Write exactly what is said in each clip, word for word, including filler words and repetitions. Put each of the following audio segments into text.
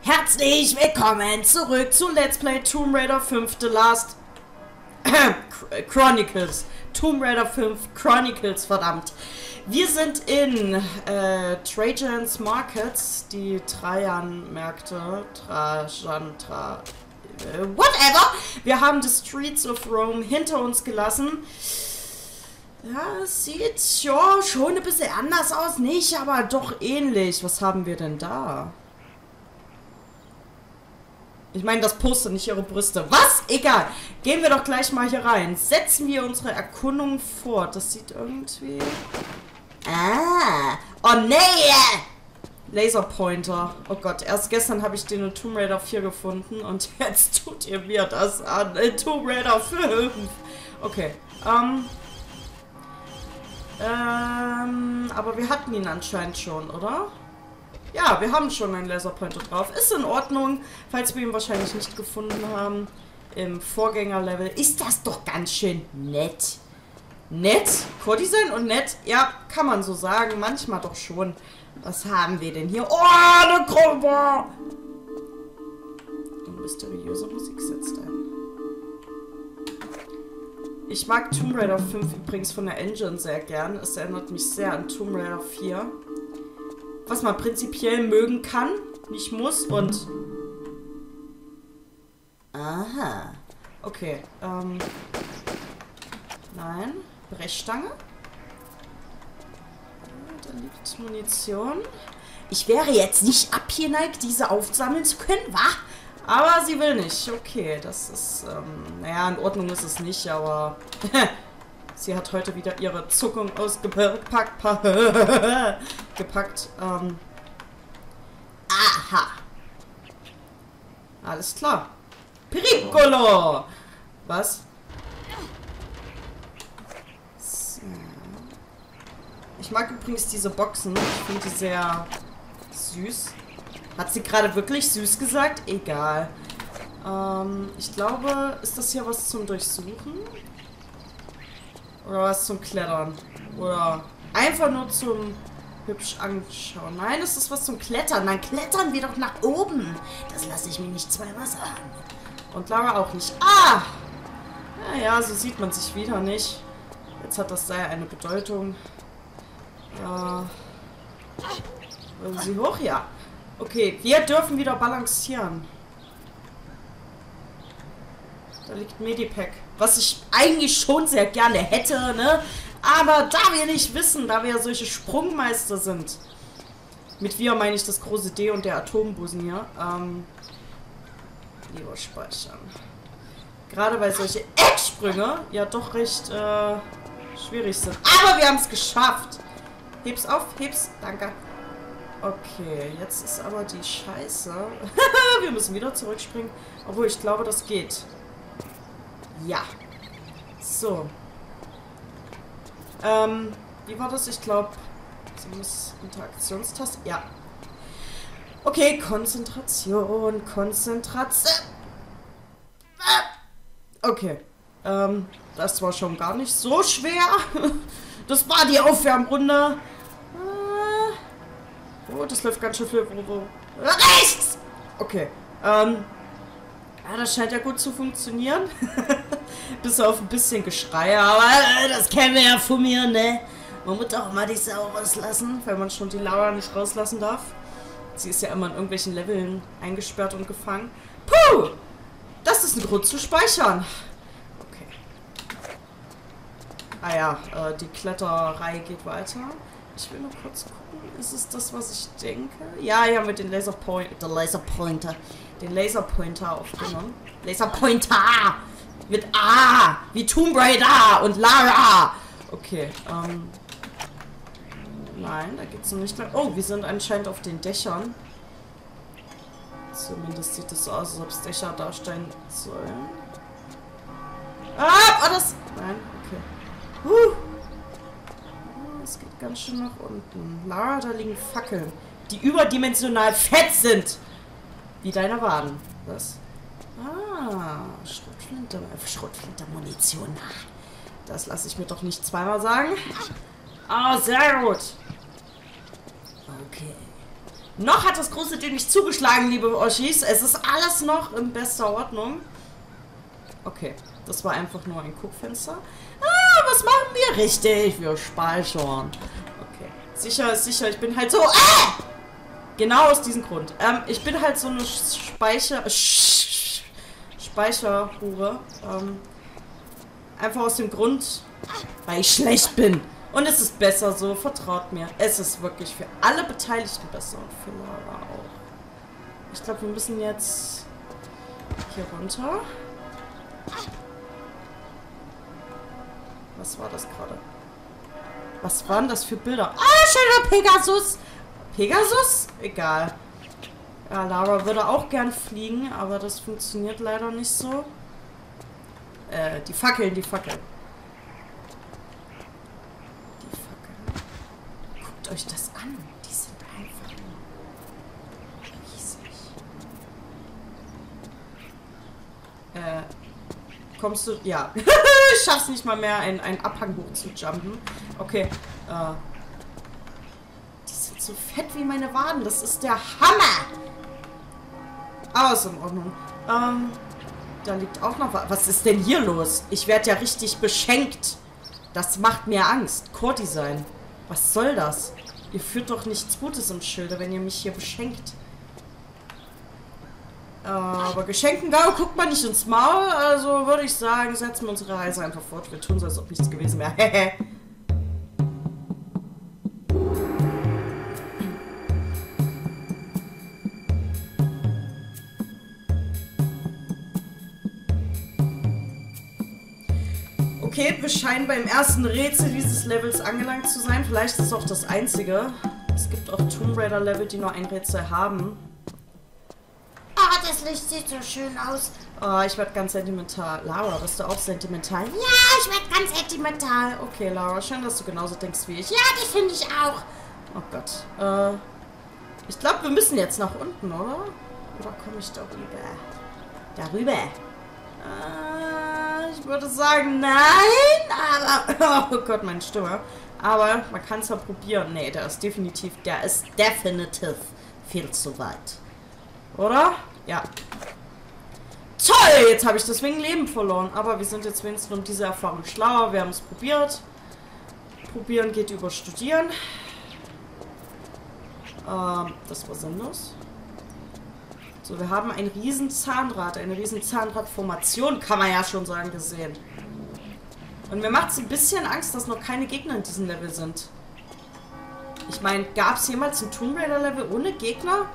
Herzlich willkommen zurück zu Let's Play Tomb Raider fünf The Last Chronicles. Tomb Raider fünf Chronicles, verdammt. Wir sind in äh, Trajan's Markets, die Trajan-Märkte, Trajan, Tra... Äh, whatever! Wir haben die Streets of Rome hinter uns gelassen. Ja, es sieht ja, schon ein bisschen anders aus, nicht, aber doch ähnlich. Was haben wir denn da? Ich meine, das Poster, nicht ihre Brüste. Was? Egal. Gehen wir doch gleich mal hier rein. Setzen wir unsere Erkundung fort. Das sieht irgendwie... Ah. Oh, nee. Laserpointer. Oh Gott, erst gestern habe ich den in Tomb Raider vier gefunden und jetzt tut ihr mir das an. In Tomb Raider fünf. Okay. Ähm... Ähm... Aber wir hatten ihn anscheinend schon, oder? Ja, wir haben schon einen Laserpointer drauf. Ist in Ordnung, falls wir ihn wahrscheinlich nicht gefunden haben. Im Vorgängerlevel ist das doch ganz schön nett. Nett? Core-Design und nett? Ja, kann man so sagen. Manchmal doch schon. Was haben wir denn hier? Oh, eine Gruppe! Und mysteriöse Musik setzt ein. Ich mag Tomb Raider fünf übrigens von der Engine sehr gern. Es erinnert mich sehr an Tomb Raider vier. Was man prinzipiell mögen kann, nicht muss und... Aha. Okay, ähm... Nein. Brechstange. Da liegt Munition. Ich wäre jetzt nicht abgeneigt, diese aufsammeln zu können, wa? Aber sie will nicht. Okay, das ist... Ähm, naja, in Ordnung ist es nicht, aber... Sie hat heute wieder ihre Zuckung ausgepackt. Gepackt. Ähm. Aha. Alles klar. Pericolo! Was? So. Ich mag übrigens diese Boxen. Ich finde die sehr süß. Hat sie gerade wirklich süß gesagt? Egal. Ähm, ich glaube, ist das hier was zum Durchsuchen? Oder was zum Klettern? Oder einfach nur zum hübsch anschauen? Nein, ist das was zum Klettern? Dann klettern wir doch nach oben. Das lasse ich mir nicht zweimal sagen. Und Lara auch nicht. Ah! Naja, so sieht man sich wieder nicht. Jetzt hat das Seil eine Bedeutung. Ja. Wollen Sie hoch? Ja. Okay, wir dürfen wieder balancieren. Da liegt Medipack. Was ich eigentlich schon sehr gerne hätte, ne? Aber da wir nicht wissen, da wir ja solche Sprungmeister sind. Mit wir meine ich das große D und der Atombusen hier. Ähm, lieber speichern. Gerade weil solche Ecksprünge ja doch recht äh, schwierig sind. Aber wir haben es geschafft. Heb's auf, heb's. Danke. Okay, jetzt ist aber die Scheiße. Wir müssen wieder zurückspringen. Obwohl, ich glaube, das geht. Ja. So. Ähm, wie war das? Ich glaube, sie muss Interaktionstaste. Ja. Okay, Konzentration, Konzentration. Okay. Ähm, das war schon gar nicht so schwer. Das war die Aufwärmrunde. Oh, das läuft ganz schön viel. Rechts! Okay. Ähm. Ja, das scheint ja gut zu funktionieren. Bis auf ein bisschen Geschrei, aber das kennen wir ja von mir, ne? Man muss auch mal die Sau rauslassen, wenn man schon die Lara nicht rauslassen darf. Sie ist ja immer in irgendwelchen Leveln eingesperrt und gefangen. Puh! Das ist ein Grund zu speichern. Okay. Ah ja, äh, die Kletterei geht weiter. Ich will nur kurz gucken, ist es das, was ich denke? Ja, hier haben wir den Laserpoint, der Laserpointer. Den Laserpointer aufgenommen. Laserpointer! Mit A! Wie Tomb Raider und Lara! Okay, ähm. Nein, da geht's noch nicht lang. Oh, wir sind anscheinend auf den Dächern. Zumindest sieht es so aus, als ob es Dächer darstellen sollen. Ah, war das? Nein, okay. Huh. Es geht ganz schön nach unten. Lara, da liegen Fackeln, die überdimensional fett sind. Wie deine Waden. Was? Ah, Schrotflinte. Schrotflinte-Munition. Das lasse ich mir doch nicht zweimal sagen. Ah, sehr gut. Okay. Noch hat das große Ding nicht zugeschlagen, liebe Oschis. Es ist alles noch in bester Ordnung. Okay, das war einfach nur ein Guckfenster. Ah, was machen wir? Richtig, wir speichern. Okay, sicher ist sicher. Ich bin halt so... Ah! Genau aus diesem Grund. Ähm, ich bin halt so eine Speicher... Speicherhure. Ähm, einfach aus dem Grund, weil ich schlecht bin. Und es ist besser so, vertraut mir. Es ist wirklich für alle Beteiligten besser. Und für Lara auch. Ich glaube, wir müssen jetzt hier runter. Was war das gerade? Was waren das für Bilder? Ah, schöner Pegasus! Pegasus? Egal. Ja, Lara würde auch gern fliegen, aber das funktioniert leider nicht so. Äh, die Fackeln, die Fackeln. Guckt euch das an. Die sind einfach nur riesig. Äh, kommst du... Ja. Ich schaff's nicht mal mehr, einen, einen Abhang hoch zu jumpen. Okay. Äh, die sind so fett wie meine Waden. Das ist der Hammer. Aber ist in Ordnung. Ähm, da liegt auch noch was. Was ist denn hier los? Ich werde ja richtig beschenkt. Das macht mir Angst. Core-Design. Was soll das? Ihr führt doch nichts Gutes im Schilde, wenn ihr mich hier beschenkt. Aber Geschenken, da guckt man nicht ins Maul. Also würde ich sagen, setzen wir unsere Reise einfach fort. Wir tun so, als ob nichts gewesen wäre. Hehe. Okay, wir scheinen beim ersten Rätsel dieses Levels angelangt zu sein. Vielleicht ist es auch das einzige. Es gibt auch Tomb Raider Level, die nur ein Rätsel haben. Ah, das Licht sieht so schön aus. Oh, ich werde ganz sentimental. Lara, bist du auch sentimental? Ja, ich werde ganz sentimental. Okay, Lara, schön, dass du genauso denkst wie ich. Ja, das finde ich auch. Oh Gott. Äh, ich glaube, wir müssen jetzt nach unten, oder? Oder komme ich darüber? Darüber. Äh, ich würde sagen, nein. Aber, oh Gott, meine Stimme. Aber man kann es ja probieren. Nee, der ist definitiv, der ist definitiv viel zu weit. Oder? Ja. Toll! Jetzt habe ich deswegen Leben verloren. Aber wir sind jetzt wenigstens um diese Erfahrung schlauer. Wir haben es probiert. Probieren geht über Studieren. Ähm, das war sinnlos. So, wir haben ein riesen Zahnrad. Eine riesen Zahnradformation, kann man ja schon sagen, gesehen. Und mir macht es ein bisschen Angst, dass noch keine Gegner in diesem Level sind. Ich meine, gab es jemals ein Tomb Raider Level ohne Gegner?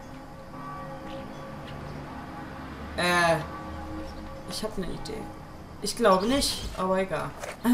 Äh, ich habe eine Idee. Ich glaube nicht, aber egal.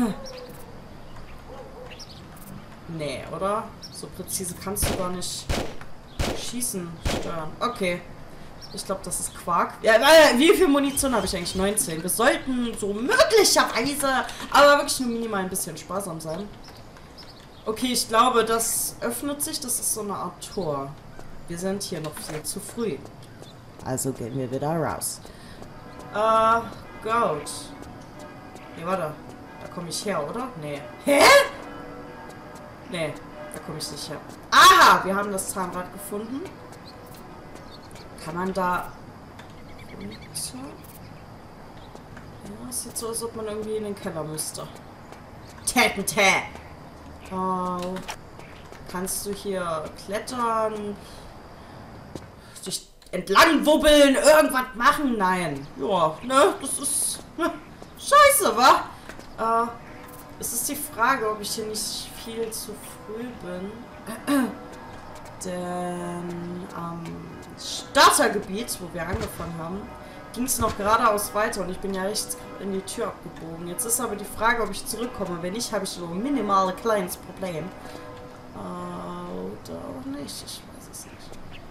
Nee, oder? So präzise kannst du gar nicht schießen, steuern. Okay. Ich glaube, das ist Quark. Ja, wie viel Munition habe ich eigentlich? neunzehn. Wir sollten so möglicherweise, aber wirklich nur minimal ein bisschen sparsam sein. Okay, ich glaube, das öffnet sich. Das ist so eine Art Tor. Wir sind hier noch viel zu früh. Also gehen wir wieder raus. Äh, gut. Nee, warte. Da komme ich her, oder? Nee. Hä? Nee, da komme ich nicht her. Aha, wir haben das Zahnrad gefunden. Kann man da runter? Ja, es sieht so aus, als ob man irgendwie in den Keller müsste. Tätente! Oh. Kannst du hier klettern? Dich entlang wubbeln? Irgendwas machen? Nein. Ja, ne? Das ist ne, scheiße, wa? Äh, es ist die Frage, ob ich hier nicht viel zu früh bin. Denn am Startergebiet, wo wir angefangen haben, ging es noch geradeaus weiter und ich bin ja rechts in die Tür abgebogen. Jetzt ist aber die Frage, ob ich zurückkomme. Wenn nicht, habe ich so ein minimales kleines Problem. Äh, oder auch nicht. Ich weiß es nicht.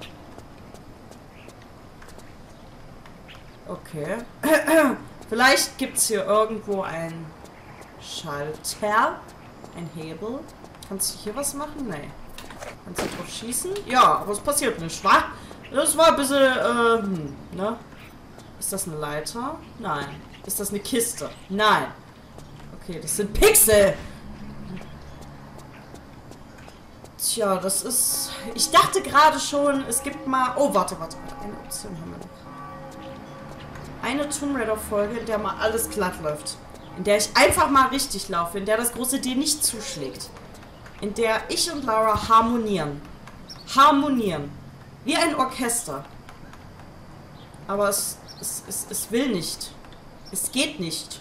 Okay. Vielleicht gibt es hier irgendwo ein Schalter. Ein Hebel. Kannst du hier was machen? Nee. Kannst du drauf schießen? Ja, aber es passiert nicht, wa? Das war ein bisschen, ähm, ne? Ist das eine Leiter? Nein. Ist das eine Kiste? Nein. Okay, das sind Pixel! Tja, das ist... Ich dachte gerade schon, es gibt mal... Oh, warte, warte, warte. Eine Option haben wir noch. Eine Tomb Raider-Folge, in der mal alles glatt läuft. In der ich einfach mal richtig laufe. In der das große D nicht zuschlägt. In der ich und Lara harmonieren. Harmonieren. Wie ein Orchester. Aber es, es, es, es will nicht. Es geht nicht.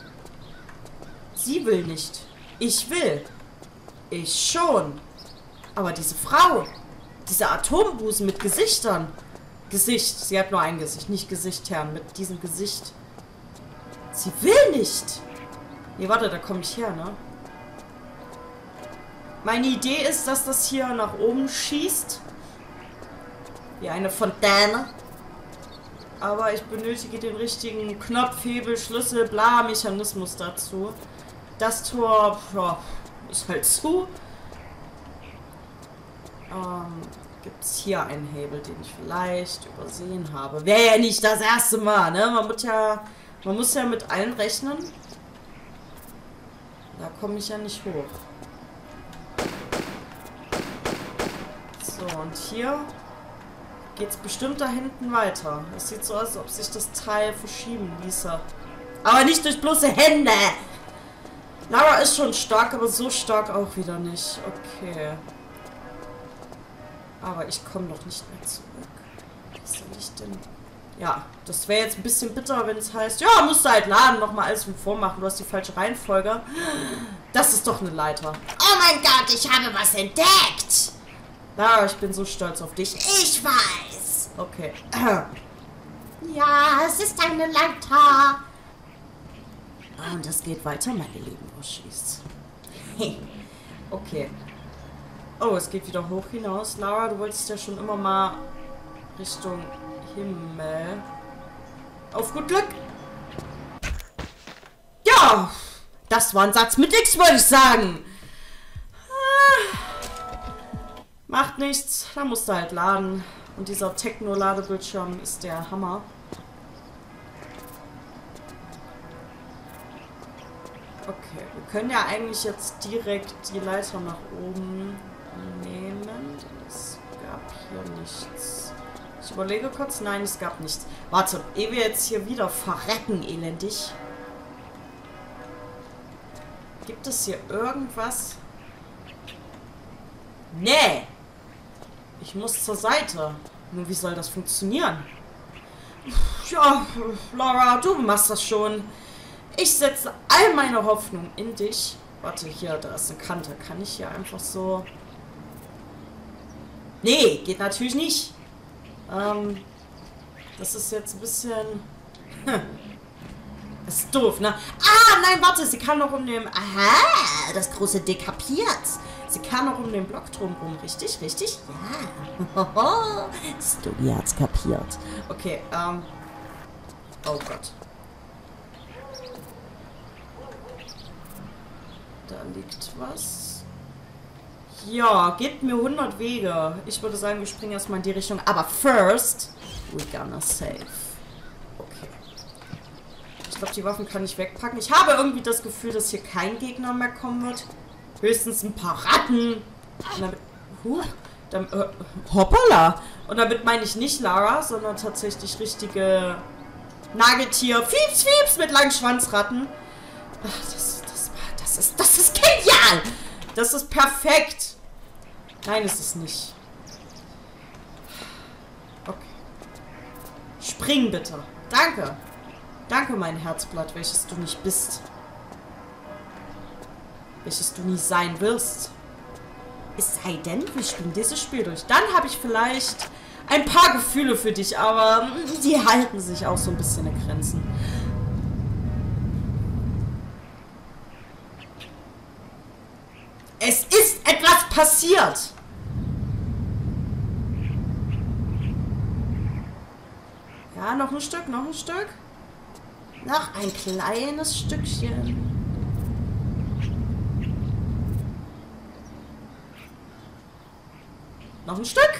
Sie will nicht. Ich will. Ich schon. Aber diese Frau, diese Atombusen mit Gesichtern. Gesicht, sie hat nur ein Gesicht, nicht Gesicht, Herrn, mit diesem Gesicht. Sie will nicht. Nee, warte, da komme ich her, ne? Meine Idee ist, dass das hier nach oben schießt. Wie eine Fontäne. Aber ich benötige den richtigen Knopf, Hebel, Schlüssel, bla, Mechanismus dazu. Das Tor, ja, ist halt zu. Ähm, gibt es hier einen Hebel, den ich vielleicht übersehen habe. Wäre ja nicht das erste Mal, ne? Man muss ja, man muss ja mit allen rechnen. Da komme ich ja nicht hoch. So, und hier geht es bestimmt da hinten weiter. Es sieht so aus, als ob sich das Teil verschieben ließe. Aber nicht durch bloße Hände! Lara ist schon stark, aber so stark auch wieder nicht. Okay. Aber ich komme noch nicht mehr zurück. Was soll ich denn? Ja, das wäre jetzt ein bisschen bitter, wenn es heißt, ja, musst du halt laden, nochmal alles von vormachen. Du hast die falsche Reihenfolge. Das ist doch eine Leiter. Oh mein Gott, ich habe was entdeckt. Lara, ich bin so stolz auf dich. Ich weiß. Okay. Ja, es ist eine Leiter. Und es geht weiter, meine lieben Oschis. Okay. Oh, es geht wieder hoch hinaus. Lara, du wolltest ja schon immer mal Richtung Himmel. Auf gut Glück. Ja, das war ein Satz mit X, würde ich sagen. Macht nichts, da musst du halt laden. Und dieser Techno-Ladebildschirm ist der Hammer. Okay, wir können ja eigentlich jetzt direkt die Leiter nach oben nehmen. Es gab hier nichts. Ich überlege kurz. Nein, es gab nichts. Warte, ehe wir jetzt hier wieder verrecken, elendig. Gibt es hier irgendwas? Nee. Ich muss zur Seite. Nun, wie soll das funktionieren? Ja, Lara, du machst das schon. Ich setze all meine Hoffnung in dich. Warte, hier, da ist eine Kante. Kann ich hier einfach so... Nee, geht natürlich nicht. Ähm, das ist jetzt ein bisschen... Hm. Das ist doof, ne? Ah, nein, warte, sie kann noch um den... Aha, das große D kapiert. Sie kann noch um den Block drumherum, richtig? Richtig? Ja. Story hat's kapiert. Okay, ähm... Oh Gott. Da liegt was. Ja, gebt mir hundert Wege. Ich würde sagen, wir springen erstmal in die Richtung. Aber first, we gonna save. Okay. Ich glaube, die Waffen kann ich wegpacken. Ich habe irgendwie das Gefühl, dass hier kein Gegner mehr kommen wird. Höchstens ein paar Ratten. Und damit, huh, damit, äh, hoppala. Und damit meine ich nicht Lara, sondern tatsächlich richtige Nagetier. Fieps, Fieps mit langen Schwanzratten. Ach, das, das, das, ist, das ist genial. Das ist perfekt. Nein, ist es nicht. Okay. Spring bitte. Danke. Danke, mein Herzblatt, welches du nicht bist. Welches du nie sein wirst. Es sei denn, wir spielen dieses Spiel durch. Dann habe ich vielleicht ein paar Gefühle für dich, aber die halten sich auch so ein bisschen in Grenzen. Es ist etwas passiert. Ja, noch ein Stück, noch ein Stück. Noch ein kleines Stückchen. Noch ein Stück.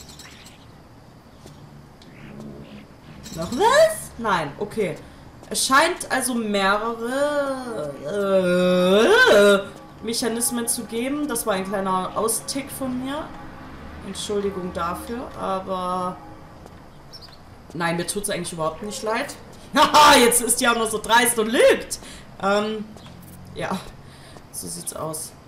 Noch was? Nein, okay. Es scheint also mehrere... Mechanismen zu geben. Das war ein kleiner Austick von mir. Entschuldigung dafür, aber... Nein, mir tut es eigentlich überhaupt nicht leid. Haha, jetzt ist die auch noch so dreist und lügt. Ähm, ja, so sieht's aus.